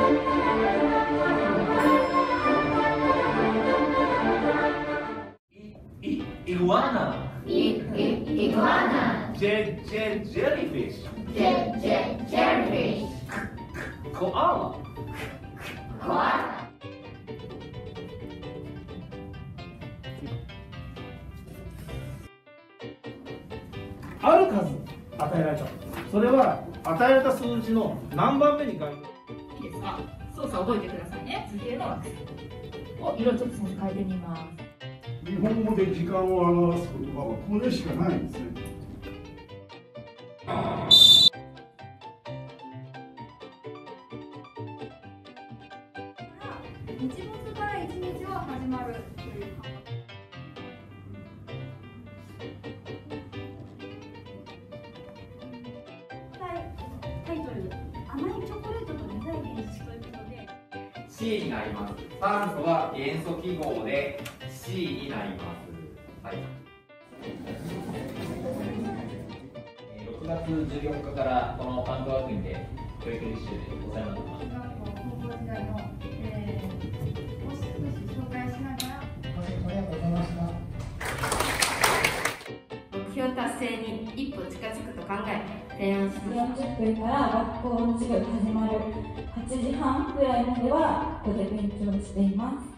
Iguana. Iguana. Jellyfish. Jellyfish. Koala. Koala. ある数与えられた。それは与えられた数字の何番目に該当。 いいですか。操作覚えてくださいね。図形の惑星。お、色ちょっと先生変えてみます。 日本語で時間を表す言葉はこれしかないんですね。 日没から一日は始まるという。タイトル、甘いチョコレートとデザイン演出ということで。 C になります。酸素は元素記号で C になります。はい。6月14日からこの関東学院で教育実習でお世話になってます。 高校時代の、少し紹介しながら。 ありがとうございました。 目標達成に一歩近づくと考え提案します。 40分から学校の授業が始まる8時半ぐらいまではここで勉強しています。